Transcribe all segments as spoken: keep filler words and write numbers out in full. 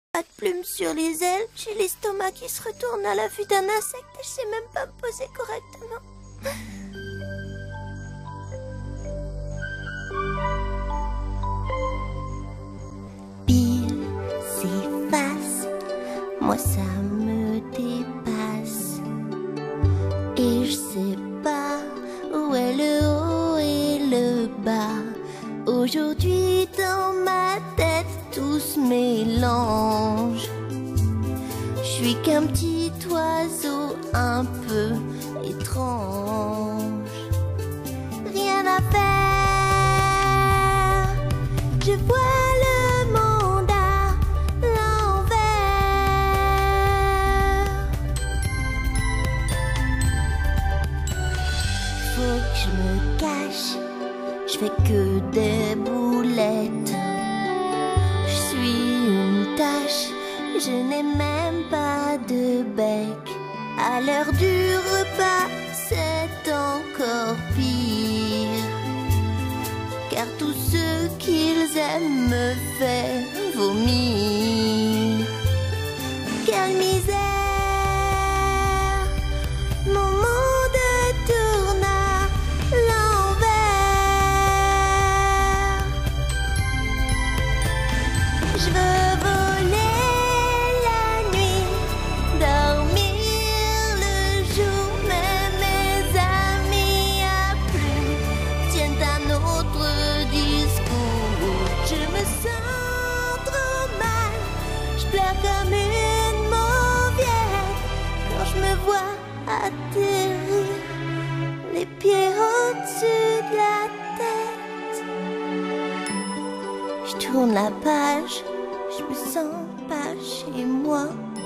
Pas de plumes sur les ailes, j'ai l'estomac qui se retourne à la vue d'un insecte et je sais même pas me poser correctement. Pile, s'efface, moi ça me dépasse. Et je sais pas où est le haut et le bas. Aujourd'hui dans ma tête tout se mélange. Je suis qu'un petit oiseau un peu étrange. Rien à faire, je vois le monde à l'envers. Faut que je me cache, je fais que des boulettes. Je suis une tache, je n'ai même pas de bec. À l'heure du repas, c'est encore pire. Car tout ce qu'ils aiment me fait vomir. Quelle misère! Mon monde tourne à l'envers. Je veux voler la nuit, dormir le jour, mais mes amis à plus tiennent un autre discours. Je me sens trop mal, je pleure comme une mauviette quand je me vois atterrir, les pieds au-dessus de la tête. Je tourne la page, je me sens pas chez moi.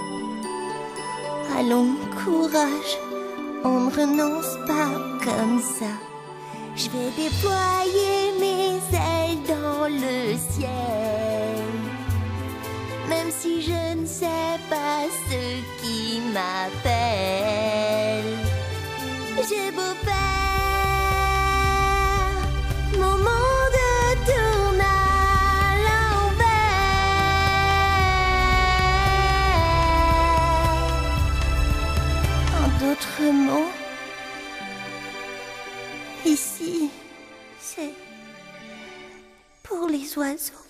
Allons, courage, on ne renonce pas comme ça. Je vais déployer mes ailes dans le ciel. Même si je ne sais pas ce qui m'appelle. J'ai beau faire, mon monde tourne à l'envers. En d'autres mots, ici, c'est pour les oiseaux.